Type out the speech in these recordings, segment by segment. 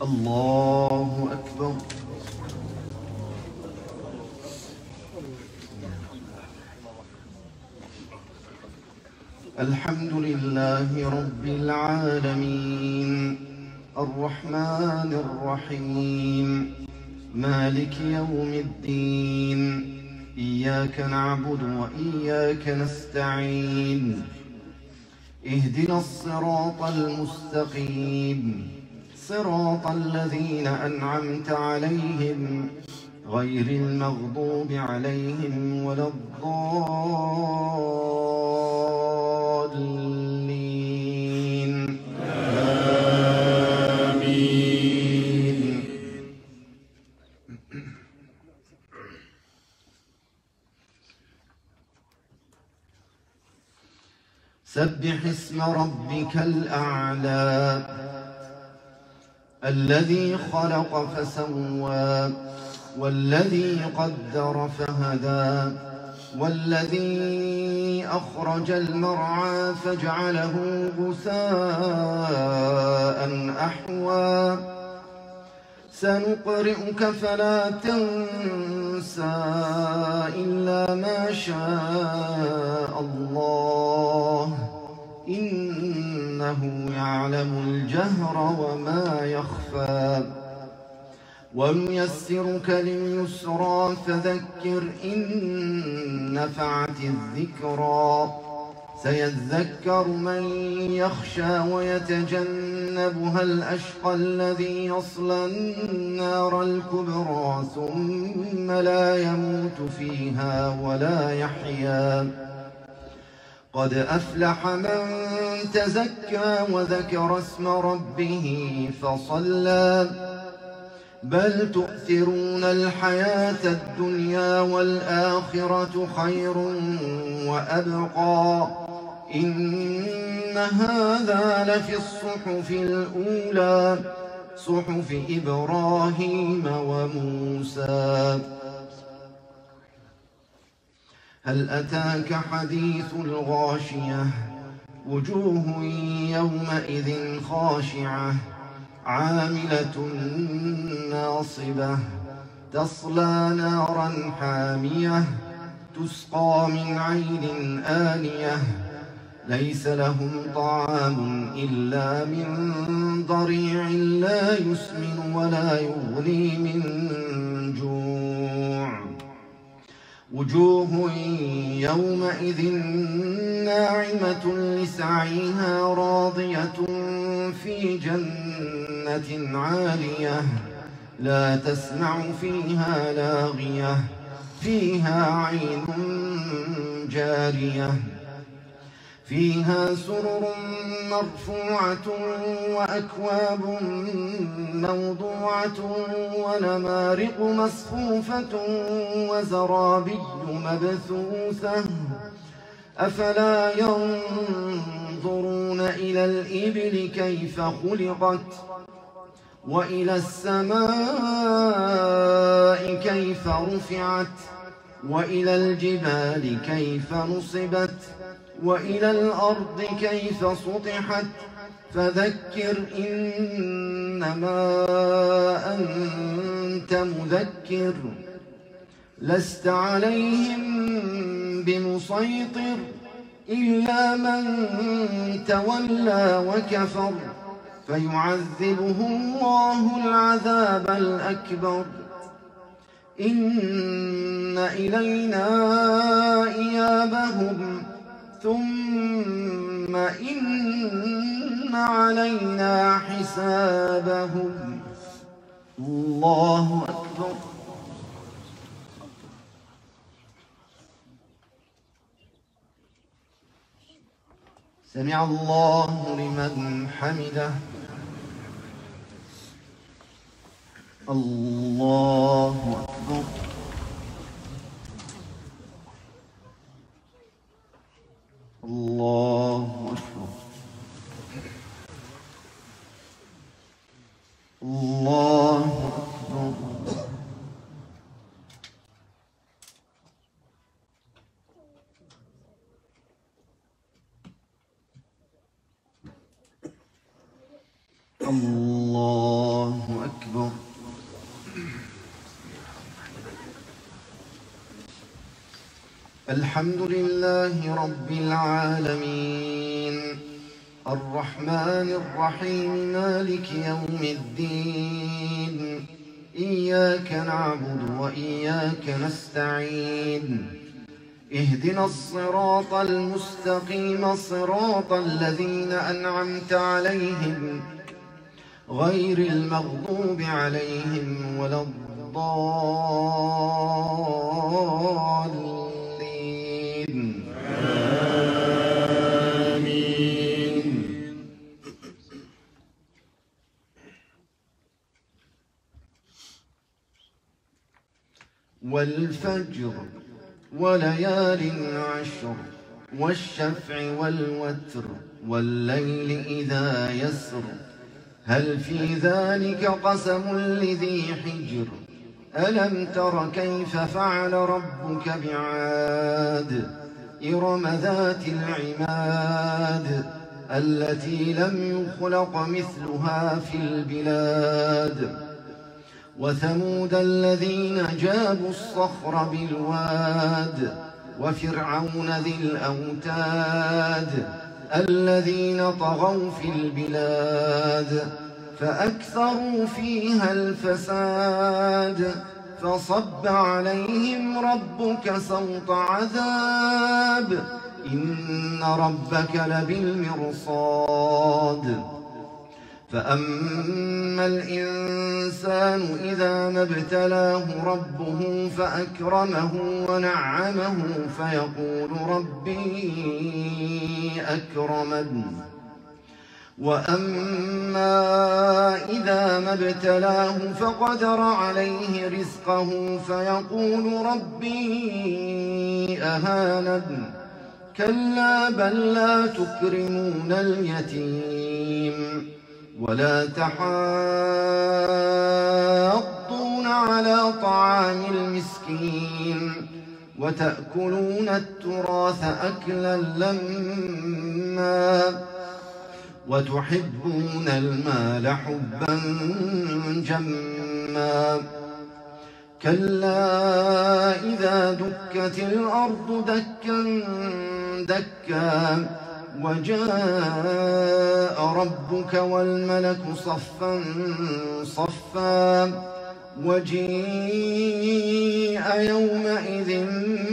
الله أكبر. الحمد لله رب العالمين الرحمن الرحيم مالك يوم الدين إياك نعبد وإياك نستعين اهدنا الصراط المستقيم صراط الذين أنعمت عليهم غير المغضوب عليهم ولا الضالين آمين. سبح اسم ربك الأعلى الذي خلق فسوى والذي قدر فهدى والذي أخرج المرعى فجعله غثاء أحوى سنقرئك فلا تنسى إلا ما شاء الله إنه يعلم الجهر وما يخفى ونيسرك لليسرى فذكر إن نفعت الذكرى سيذكر من يخشى ويتجنبها الأشقى الذي يصلى النار الكبرى ثم لا يموت فيها ولا يحيا قد أفلح من تزكى وذكر اسم ربه فصلى بل تؤثرون الحياة الدنيا والآخرة خير وأبقى إن هذا لفي الصحف الأولى صحف إبراهيم وموسى. هل أتاك حديث الغاشية وجوه يومئذ خاشعة عاملة ناصبة تصلى نارا حامية تسقى من عين آنية ليس لهم طعام إلا من ضريع لا يسمن ولا يغني من جوع وجوه يومئذ ناعمة لسعيها راضية في جنة عالية لا تسمع فيها لاغية فيها عين جارية فيها سرر مرفوعة وأكواب موضوعة ونمارق مصفوفة وزرابي مبثوثة أفلا ينظرون إلى الإبل كيف خلقت وإلى السماء كيف رفعت وإلى الجبال كيف نصبت وإلى الأرض كيف سطحت فذكر إنما أنت مذكر لست عليهم بمسيطر إلا من تولى وكفر فيعذبه الله العذاب الأكبر إن إلينا إيابهم ثم إن علينا حسابهم. الله أكبر. سمع الله لمن حمده. الله أكبر. الله أكبر. الله أكبر. الله أكبر. الحمد لله رب العالمين، الرحمن الرحيم، مالك يوم الدين. إياك نعبد وإياك نستعين. اهدنا الصراط المستقيم، صراط الذين أنعمت عليهم غير المغضوب عليهم ولا الضالين. آمين. والفجر وليال عشر، والشفع والوتر، والليل إذا يسر، هل في ذلك قسم لذي حجر؟ ألم تر كيف فعل ربك بعاد؟ إرم ذات العماد، التي لم يخلق مثلها في البلاد. وثمود الذين جابوا الصخر بالواد، وفرعون ذي الأوتاد، الذين طغوا في البلاد فأكثروا فيها الفساد. فصب عليهم ربك سوط عذاب، إن ربك لبالمرصاد. فأما الإنسان إذا ما ابتلاه ربه فأكرمه ونعمه فيقول ربي أكرمن. وأما إذا ما ابتلاه فقدر عليه رزقه فيقول ربي أهانن. كلا بل لا تكرمون اليتيم، ولا تحاضون على طعام المسكين، وتأكلون التراث أكلا لما، وتحبون المال حبا جما. كلا إذا دكت الأرض دكا دكا، وجاء ربك والملك صفا صفا، وجيء يومئذ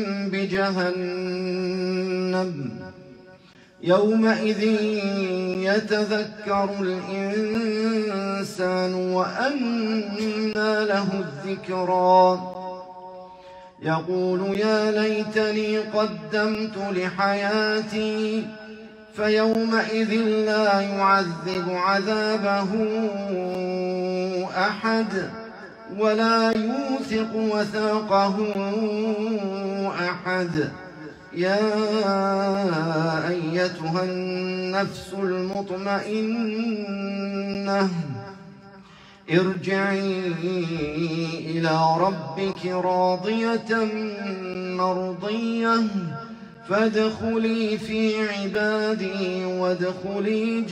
بجهنم. يومئذ يتذكر الإنسان وأنى له الذكرى. يقول يا ليتني قدمت لحياتي، فيومئذ لا يعذب عذابه أحد، ولا يوثق وثاقه أحد. يا أيتها النفس المطمئنة، ارجعي إلى ربك راضية مرضية، فادخلي في عبادي وادخلي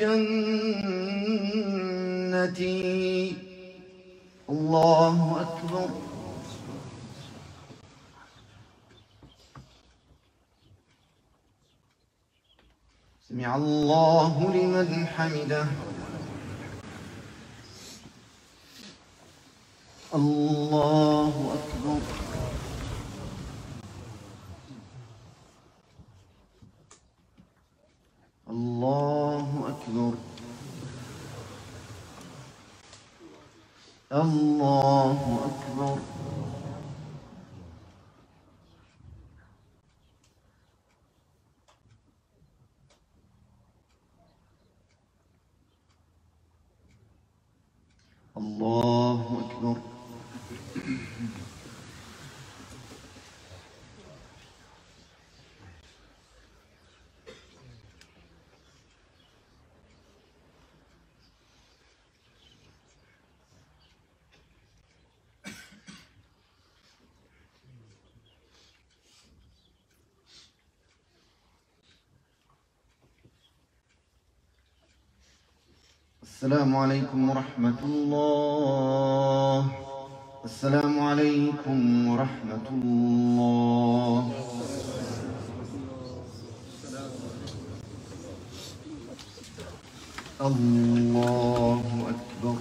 جنتي. الله أكبر. سمع الله لمن حمده. الله أكبر. الله أكبر. الله أكبر. الله أكبر. السلام عليكم ورحمة الله. السلام عليكم ورحمة الله. الله أكبر.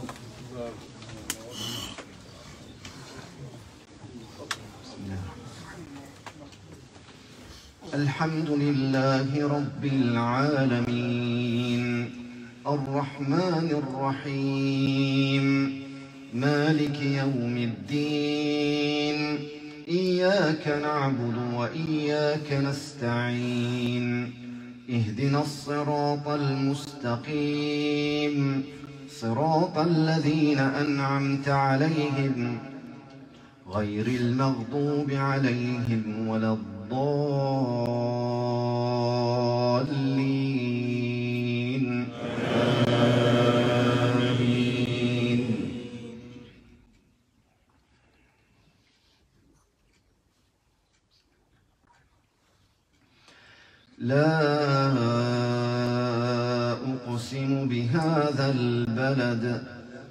الحمد لله رب العالمين الرحمن الرحيم مالك يوم الدين إياك نعبد وإياك نستعين اهدنا الصراط المستقيم صراط الذين أنعمت عليهم غير المغضوب عليهم ولا الضالين آمين. لا أقسم بهذا البلد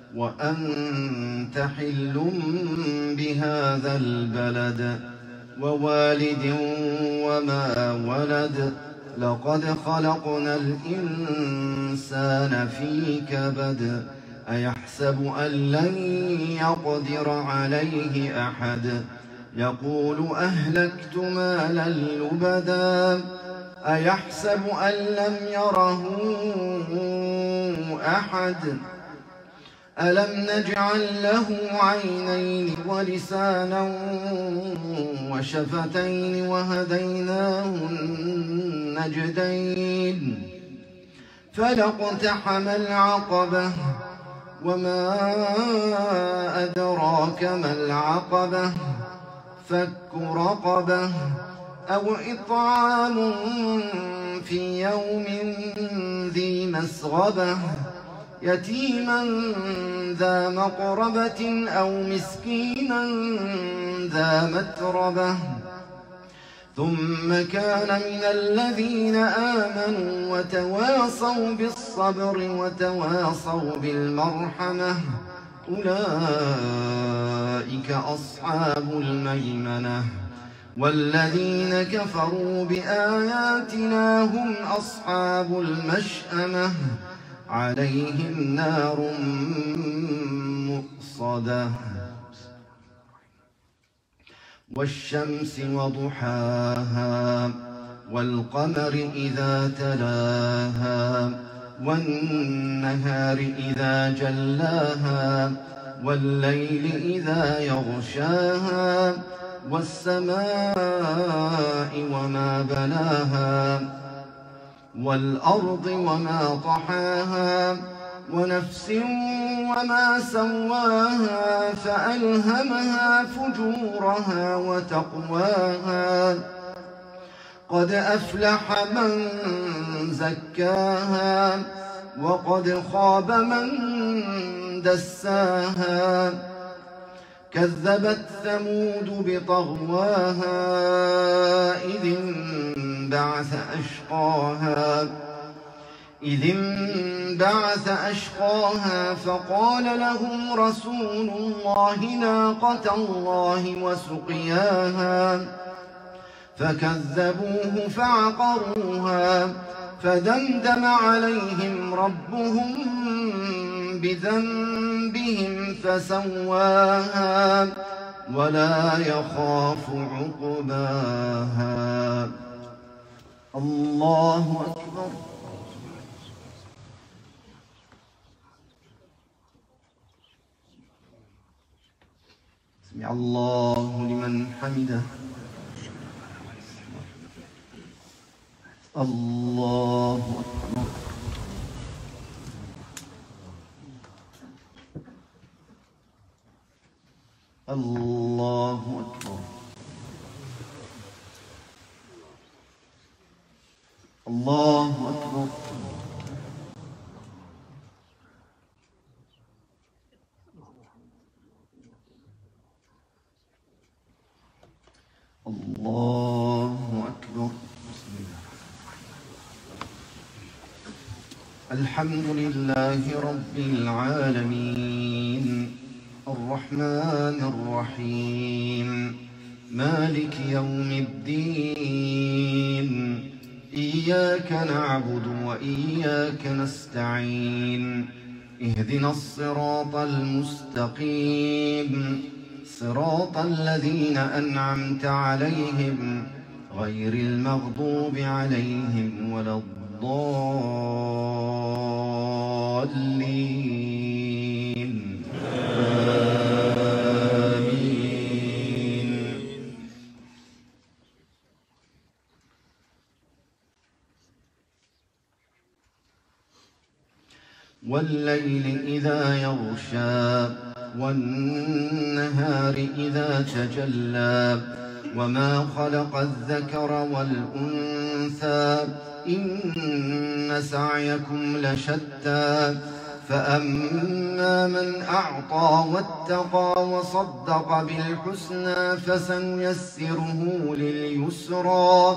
وأنت حل بهذا البلد ووالد وما ولد لقد خلقنا الإنسان في كبد أيحسب أن لن يقدر عليه أحد يقول أهلكت مالا لبدا أيحسب أن لم يره أحد ألم نجعل له عينين ولسانا وشفتين وهديناه النجدين فلاقتحم العقبة وما أدراك ما العقبة فك رقبة أو إطعام في يوم ذي مسغبة يتيما ذا مقربة أو مسكينا ذا متربة ثم كان من الذين آمنوا وتواصوا بالصبر وتواصوا بالمرحمة أولئك أصحاب الميمنة والذين كفروا بآياتنا هم أصحاب المشأمة عليهم نار مؤصدة والشمس وضحاها والقمر إذا تلاها والنهار إذا جلاها والليل إذا يغشاها والسماء وما بناها والأرض وما طحاها ونفس وما سواها فألهمها فجورها وتقواها قد أفلح من زكاها وقد خاب من دساها كذبت ثمود بطغواها إذ انبعث أشقاها فقال لهم رسول الله ناقة الله وسقياها فكذبوه فعقروها فدمدم عليهم ربهم بذنبهم فسواها ولا يخاف عقباها. الله أكبر. سمع الله لمن حمده. الله أكبر. الله أكبر. الله أكبر. الله أكبر. الحمد لله رب العالمين الرحمن الرحيم مالك يوم الدين إياك نعبد وإياك نستعين اهدنا الصراط المستقيم صراط الذين أنعمت عليهم غير المغضوب عليهم ولا الضالين آمين. والليل إذا يغشى والنهار إذا تجلى وما خلق الذكر والأنثى إن سعيكم لشتى فأما من أعطى واتقى وصدق بالحسنى فسنيسره لليسرى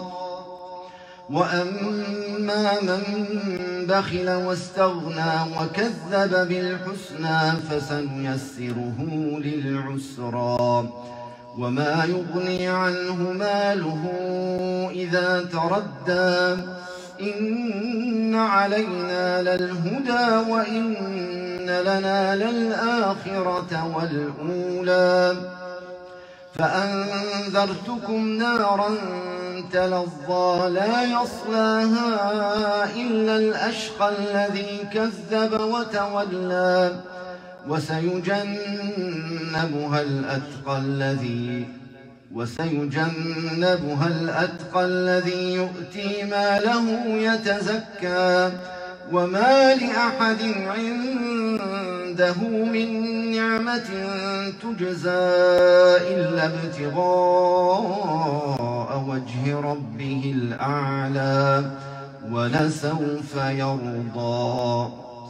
وأما من بخل واستغنى وكذب بالحسنى فسنيسره للعسرى وما يغني عنه ماله إذا تردى إن علينا للهدى وإن لنا للآخرة والأولى فأنذرتكم نارا تلظى لا يصلاها إلا الأشقى الذي كذب وتولى وسيجنبها الأتقى الذي يؤتي ماله يتزكى وما لأحد عنده من نعمة تجزى إلا ابتغاء وجه ربه الأعلى ولسوف يرضى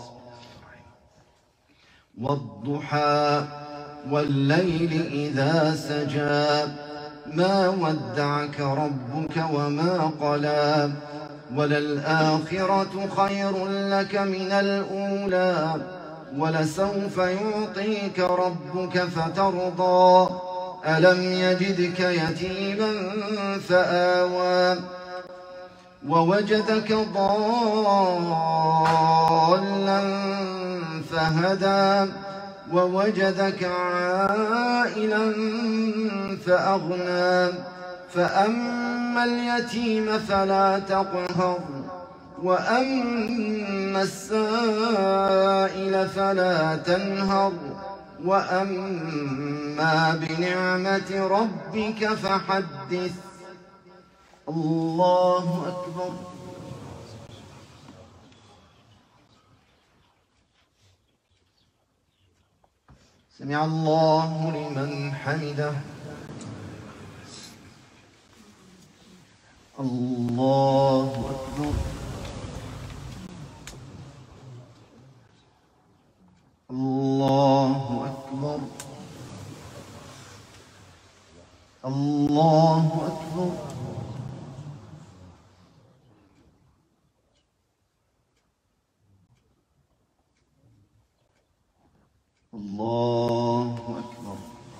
والضحى والليل إذا سجى ما ودعك ربك وما قلى وللآخرة خير لك من الأولى ولسوف يعطيك ربك فترضى ألم يجدك يتيما فآوى ووجدك ضالا فهدى ووجدك عائلا فأغنى فأما اليتيم فلا تقهر وأما السائل فلا تنهر وأما بنعمة ربك فحدث. الله أكبر. سمع الله لمن حمده. الله أكبر. الله أكبر. الله أكبر. الله أكبر.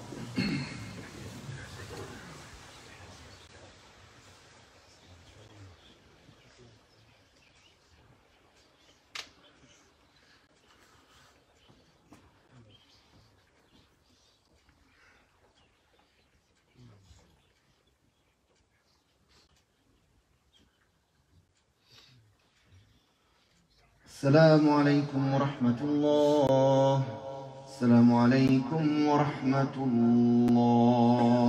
السلام عليكم ورحمة الله. السلام عليكم ورحمة الله.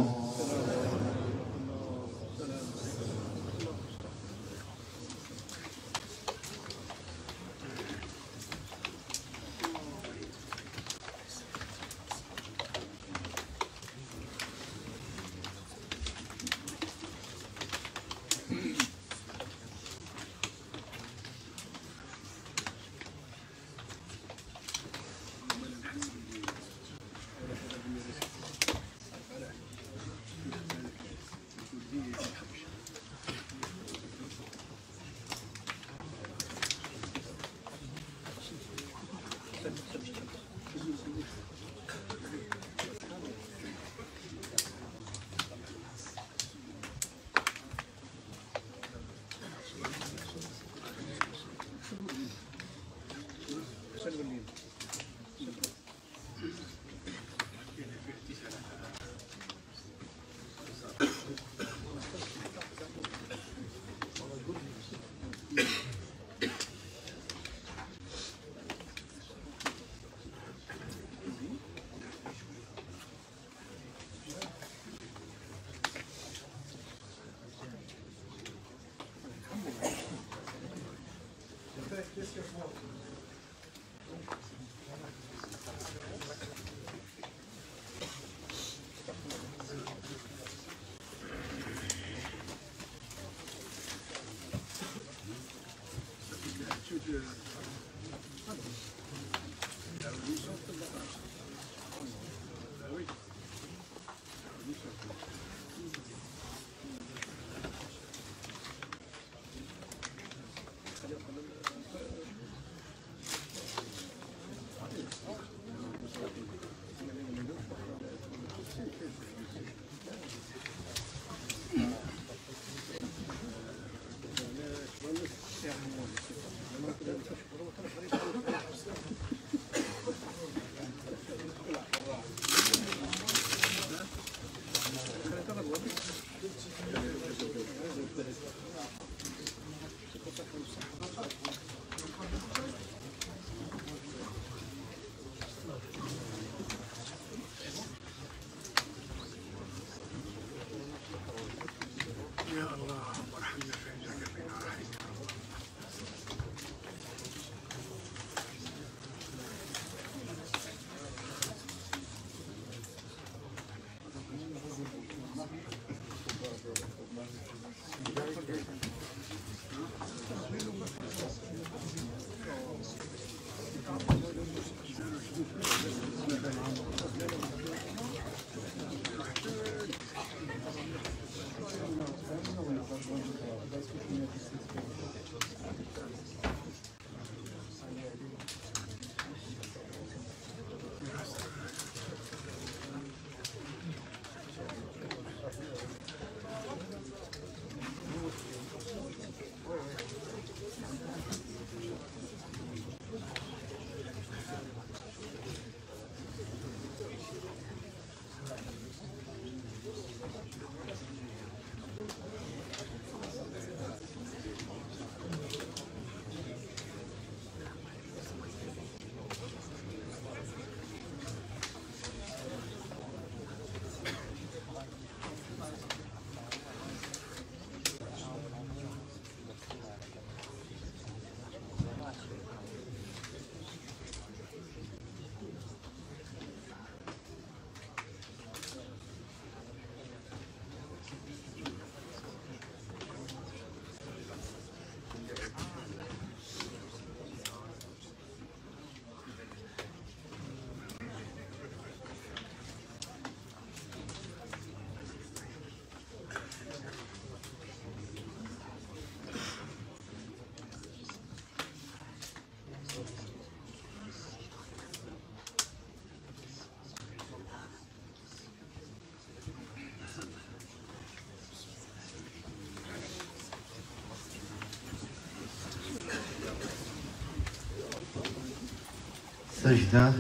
سجدة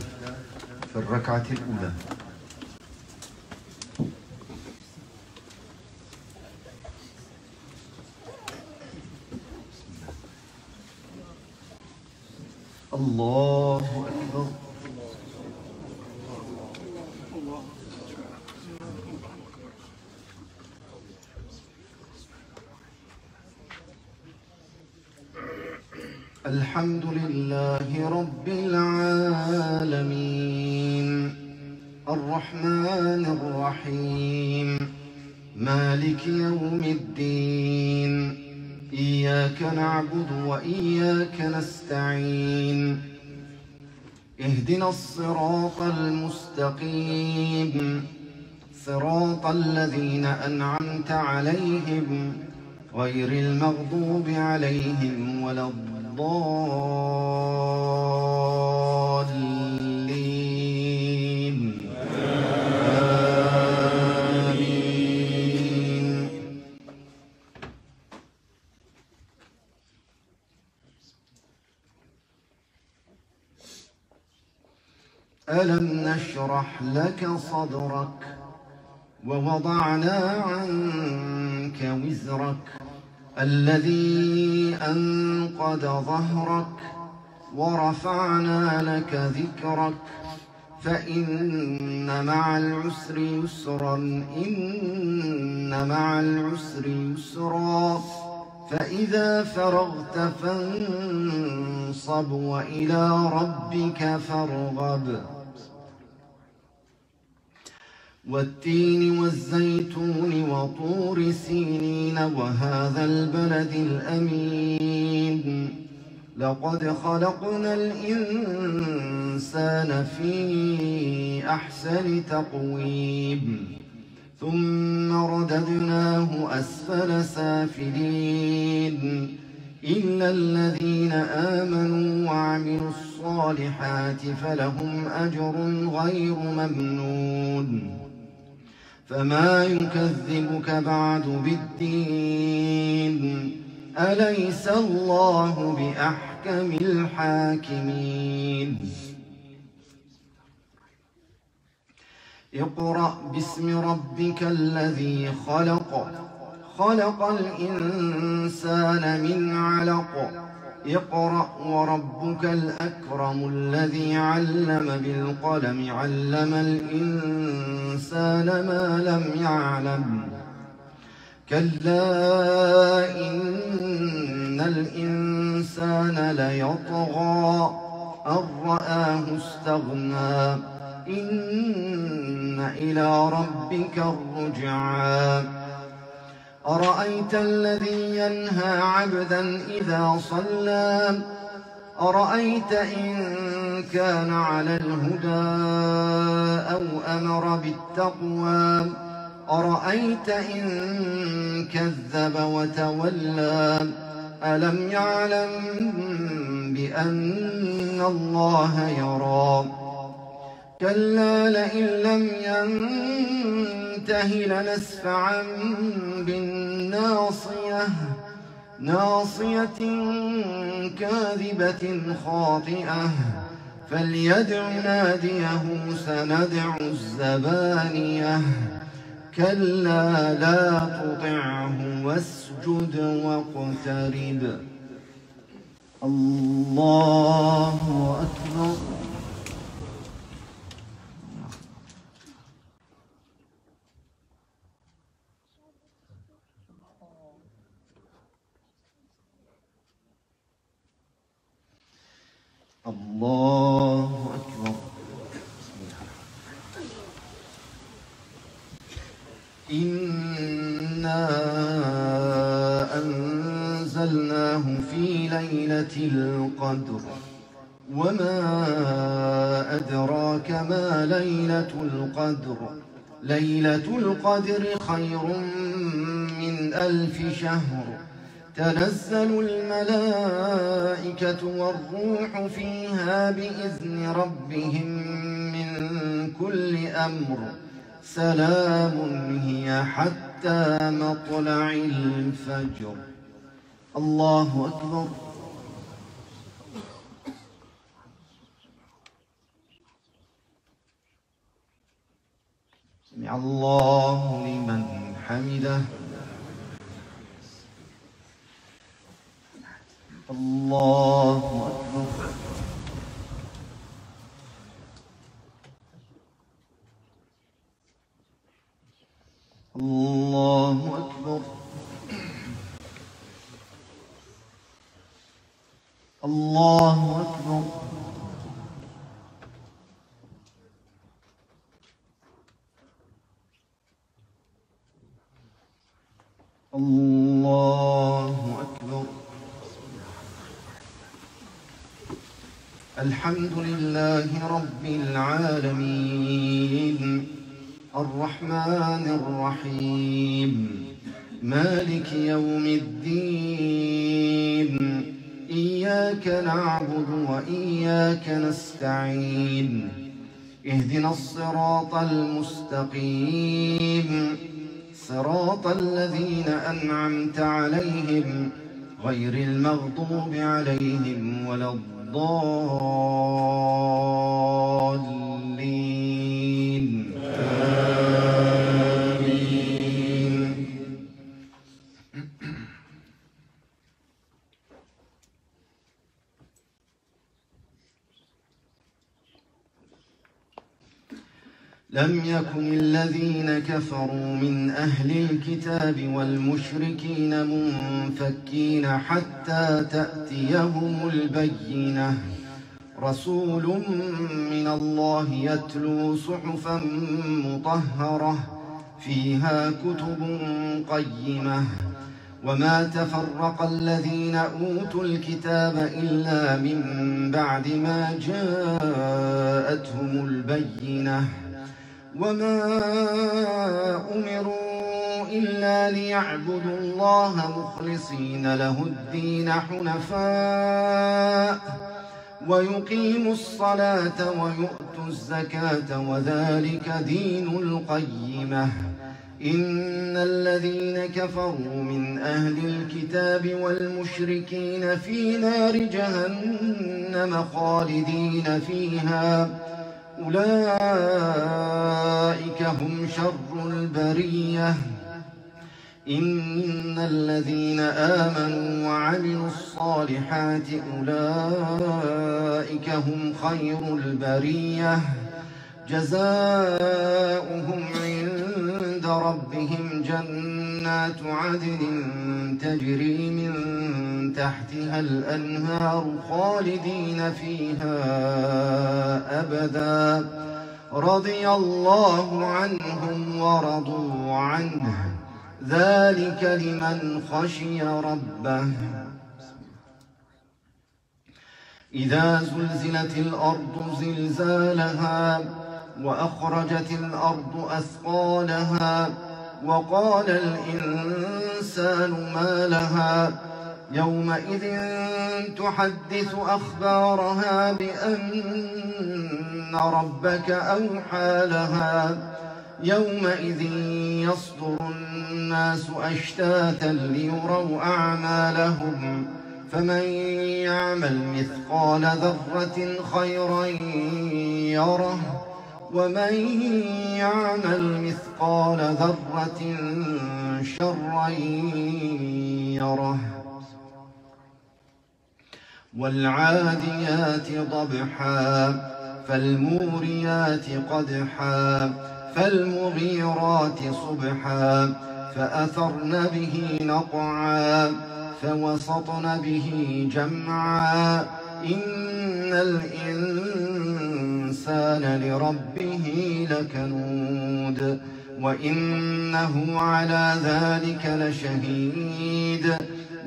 في الركعة الأولى. الله أكبر. الحمد لله رب العالمين الرحمن الرحيم مالك يوم الدين إياك نعبد وإياك نستعين اهدنا الصراط المستقيم صراط الذين أنعمت عليهم غير المغضوب عليهم ولا الضالين. آمين. ألم نشرح لك صدرك ووضعنا عنك وزرك الذي أنقض ظهرك ورفعنا لك ذكرك فإن مع العسر يسرا إن مع العسر يسرا فإذا فرغت فانصب وإلى ربك فارغب والتين والزيتون وطور سينين وهذا البلد الأمين لقد خلقنا الإنسان في أحسن تقويم ثم رددناه أسفل سافلين إلا الذين آمنوا وعملوا الصالحات فلهم أجر غير ممنون فما يكذبك بعد بالدين أليس الله بأحكم الحاكمين اقرأ باسم ربك الذي خلق خلق الإنسان من علق اقرأ وربك الأكرم الذي علم بالقلم علم الإنسان ما لم يعلم كلا إن الإنسان ليطغى أن رآه استغنى إن إلى ربك الرجعى أرأيت الذي ينهى عبدا إذا صلى أرأيت إن كان على الهدى أو أمر بالتقوى أرأيت إن كذب وتولى ألم يعلم بأن الله يرى كلا لئن لم ينته لنسفعا بالناصية ناصية كاذبة خاطئة فليدع ناديه سندع الزبانية كلا لا تطعه واسجد واقترب الله أكبر الله أكبر إنا أنزلناه في ليلة القدر وما أدراك ما ليلة القدر ليلة القدر خير من 1000 شهر تنزل الملائكة والروح فيها بإذن ربهم من كل أمر سلام هي حتى مطلع الفجر الله أكبر سمع الله لمن حمده الله أكبر الله أكبر الله أكبر الله أكبر الحمد لله رب العالمين الرحمن الرحيم مالك يوم الدين إياك نعبد وإياك نستعين اهدنا الصراط المستقيم صراط الذين أنعمت عليهم غير المغضوب عليهم ولا الضالين آمين لم يكن الذين كفروا من أهل الكتاب والمشركين منفكين حتى تأتيهم البينة رسول من الله يتلو صحفا مطهرة فيها كتب قيمة وما تفرق الذين أوتوا الكتاب إلا من بعد ما جاءتهم البينة وما أمروا إلا ليعبدوا الله مخلصين له الدين حنفاء ويقيموا الصلاة ويؤتوا الزكاة وذلك دين القيمة إن الذين كفروا من أهل الكتاب والمشركين في نار جهنم خالدين فيها أولئك هم شر البرية إن الذين آمنوا وعملوا الصالحات أولئك هم خير البرية جزاؤهم عند ربهم جنات عدن تجري من تحتها الأنهار خالدين فيها أبدا رضي الله عنهم ورضوا عنه ذلك لمن خشي ربه إذا زلزلت الأرض زلزالها وأخرجت الأرض أثقالها وقال الإنسان ما لها يومئذ تحدث أخبارها بأن ربك أوحى لها يومئذ يصدر الناس أشتاتا ليروا أعمالهم فمن يعمل مثقال ذرة خيرا يره ومن يعمل مثقال ذرة شرا يره والعاديات ضبحا فالموريات قدحا فالمغيرات صبحا فأثرن به نقعا فوسطن به جمعا إن الإنسان لربه لكنود وإنه على ذلك لشهيد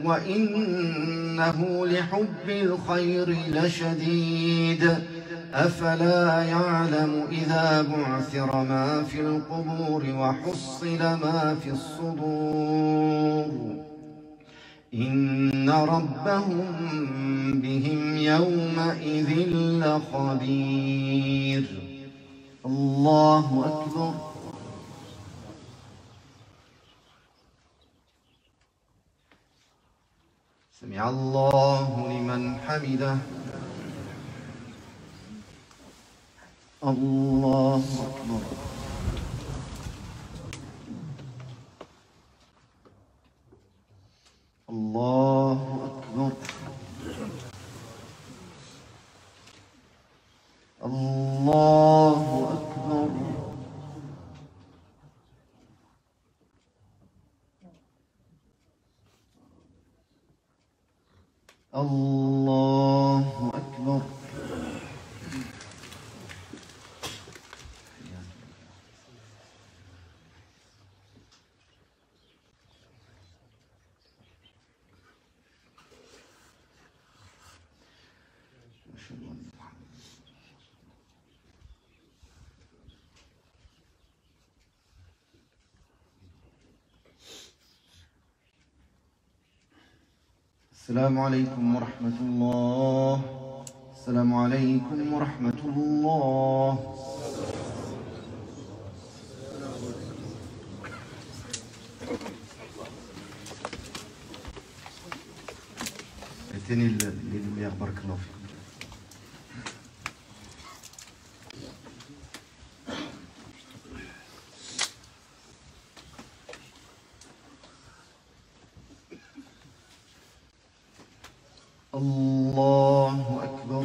وإنه لحب الخير لشديد أفلا يعلم إذا بعثر ما في القبور وحصل ما في الصدور إن ربهم بهم يومئذ لخبير الله أكبر سمع الله لمن حمده الله أكبر الله أكبر الله أكبر الله أكبر السلام عليكم ورحمة الله السلام عليكم ورحمة الله اتني اللي بارك الله فيكم الله أكبر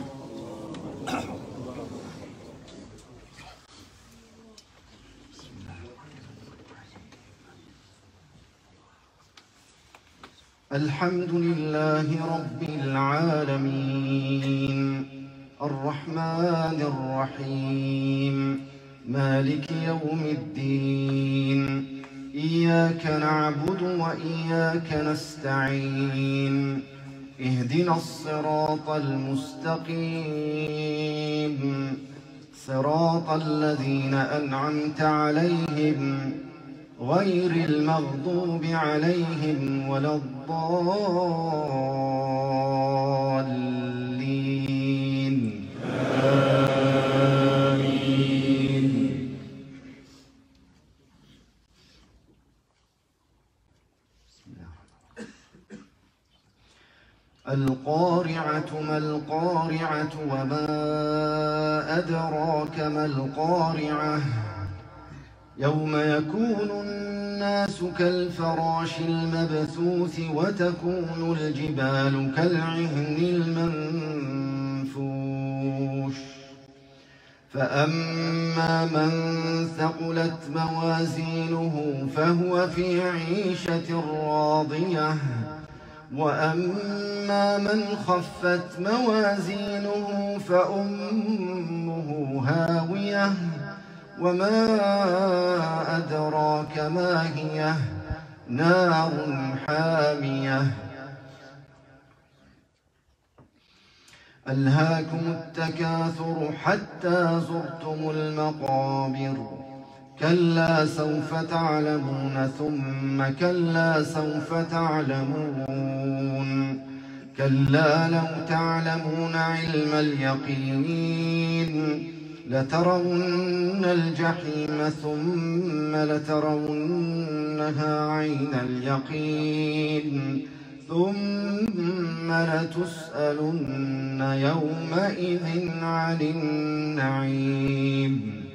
الحمد لله رب العالمين الرحمن الرحيم مالك يوم الدين إياك نعبد وإياك نستعين اهدنا الصراط المستقيم صراط الذين أنعمت عليهم غير المغضوب عليهم ولا الضالين آمين. القارعة ما القارعة وما أدراك ما القارعة يوم يكون الناس كالفراش المبثوث وتكون الجبال كالعهن المنفوش فأما من ثقلت موازينه فهو في عيشة راضية وأما من خفت موازينه فأمه هاوية وما أدراك ما هي نار حامية ألهاكم التكاثر حتى زرتم المقابر كلا سوف تعلمون ثم كلا سوف تعلمون كلا لو تعلمون علم اليقين لترون الجحيم ثم لترونها عين اليقين ثم لتسألن يومئذ عن النعيم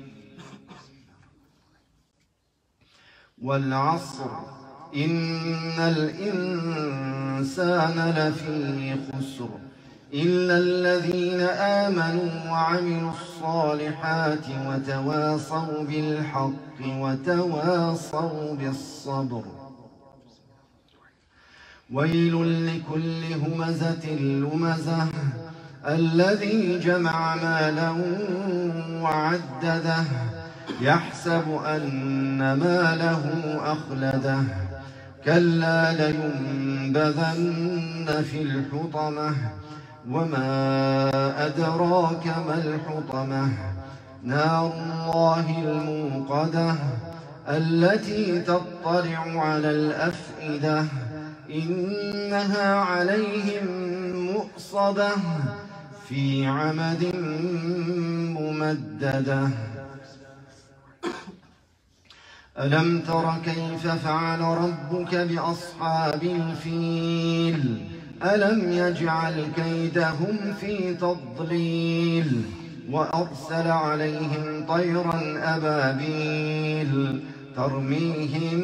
والعصر إن الإنسان لفي خسر إلا الذين آمنوا وعملوا الصالحات وتواصوا بالحق وتواصوا بالصبر ويل لكل همزة لمزة الذي جمع مالا وعدده يحسب أن ماله أخلده كلا لينبذن في الحطمة وما أدراك ما الحطمة نار الله الموقدة التي تطلع على الأفئدة إنها عليهم مؤصدة في عمد ممددة ألم تر كيف فعل ربك بأصحاب الفيل ألم يجعل كيدهم في تضليل وأرسل عليهم طيرا أبابيل ترميهم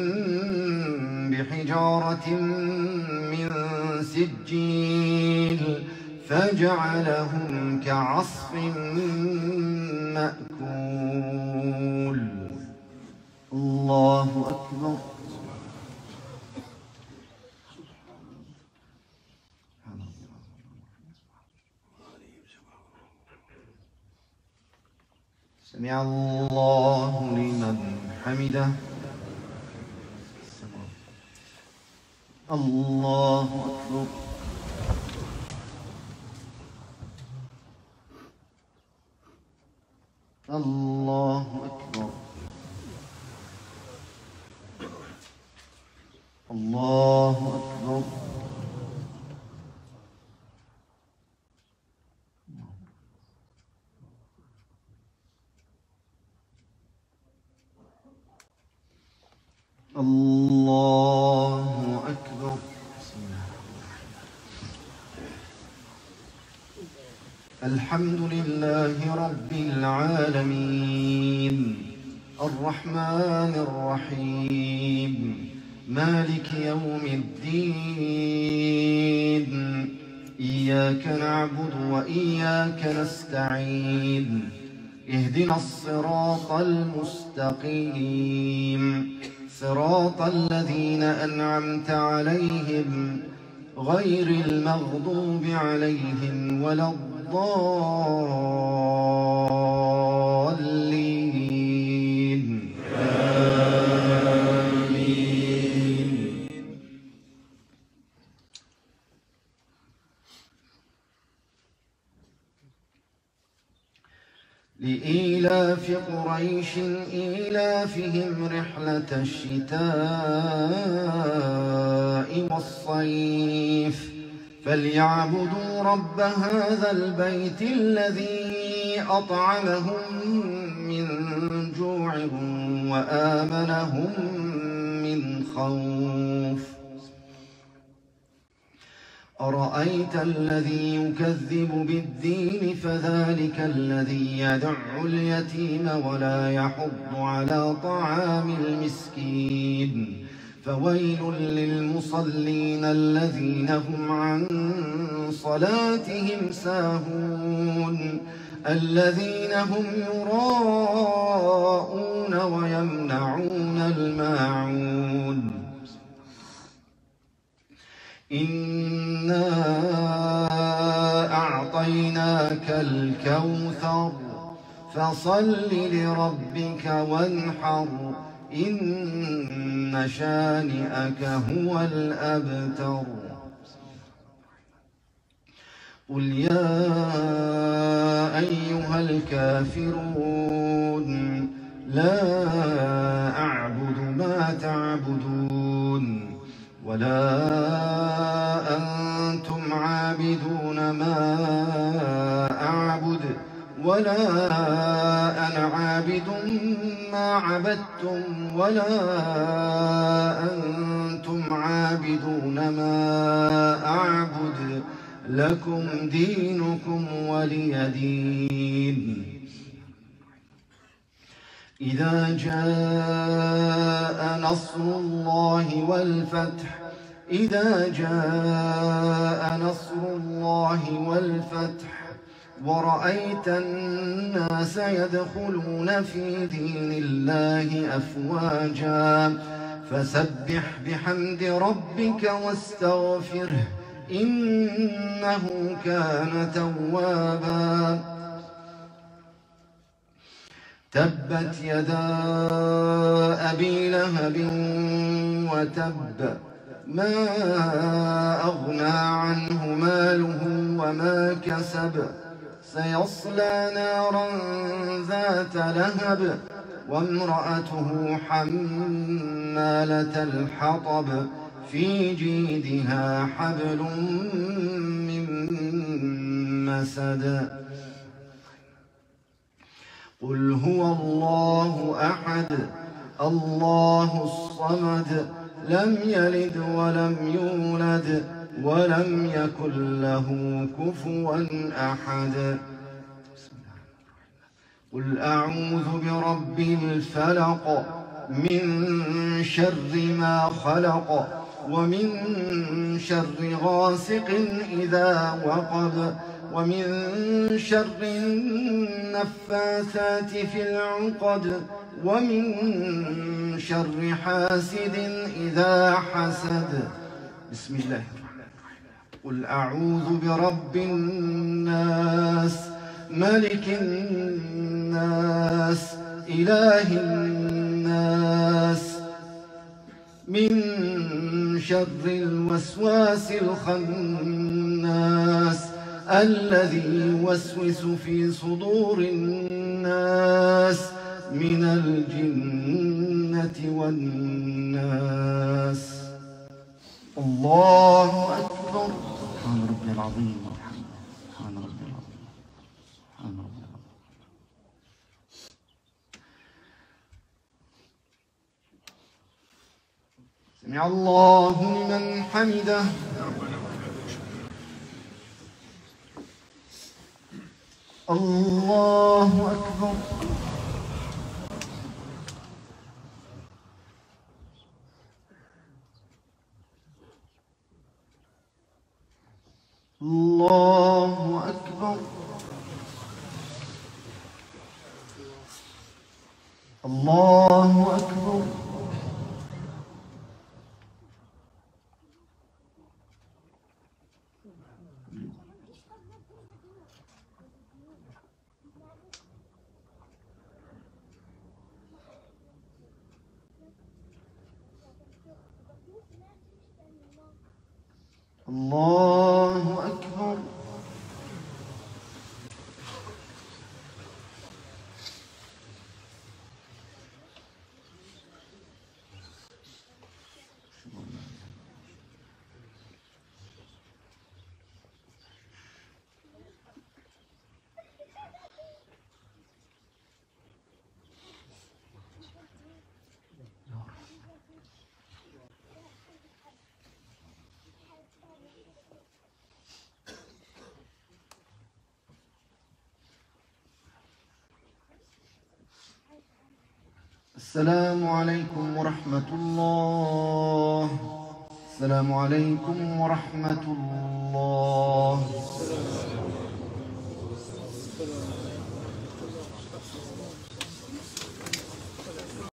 بحجارة من سجيل فجعلهم كعصف مأكول الله أكبر سمع الله لمن حمده الله أكبر الله أكبر الله أكبر الله أكبر الحمد لله رب العالمين الرحمن الرحيم مالك يوم الدين إياك نعبد وإياك نستعين اهدنا الصراط المستقيم صراط الذين أنعمت عليهم غير المغضوب عليهم ولا الضالين آمين قريش إيلافهم رحلة الشتاء والصيف فليعبدوا رب هذا البيت الذي أطعمهم من جوع وآمنهم من خوف. أرأيت الذي يكذب بالدين فذلك الذي يدع اليتيم ولا يحض على طعام المسكين. فويل للمصلين الذين هم عن صلاتهم ساهون الذين هم يراءون ويمنعون الماعون. إنا أعطيناك الكوثر فصل لربك وانحر إن شانئك هو الأبتر. قل يا أيها الكافرون لا أعبد ما تعبدون ولا أنتم عابدون ما أعبد ولا أنا عابد ما عبدتم ولا أنتم عابدون ما أعبد لكم دينكم ولي دين. إذا جاء نصر الله والفتح إذا جاء نصر الله والفتح ورأيت الناس يدخلون في دين الله أفواجا فسبح بحمد ربك واستغفره إنه كان توابا. تبت يدا أبي لهب وتب ما أغنى عنه ماله وما كسب سيصلى نارا ذات لهب وامرأته حمالة الحطب في جيدها حبل من مسد. قل هو الله أحد الله الصمد لم يلد ولم يولد ولم يكن له كفوا أحد. قل أعوذ برب الفلق من شر ما خلق ومن شر غاسق إذا وقب ومن شر النفاثات في العقد ومن شر حاسد إذا حسد. بسم الله الرحمن الرحيم. قل أعوذ برب الناس ملك الناس إله الناس من شر الوسواس الخناس الذي يوسوس في صدور الناس من الجنة والناس. الله أكبر. سبحان ربي العظيم سبحان ربي العظيم سبحان ربي العظيم. سمع الله لمن حمده. الله أكبر. الله أكبر. الله أكبر. الله أكبر. السلام عليكم ورحمة الله. السلام عليكم ورحمة الله.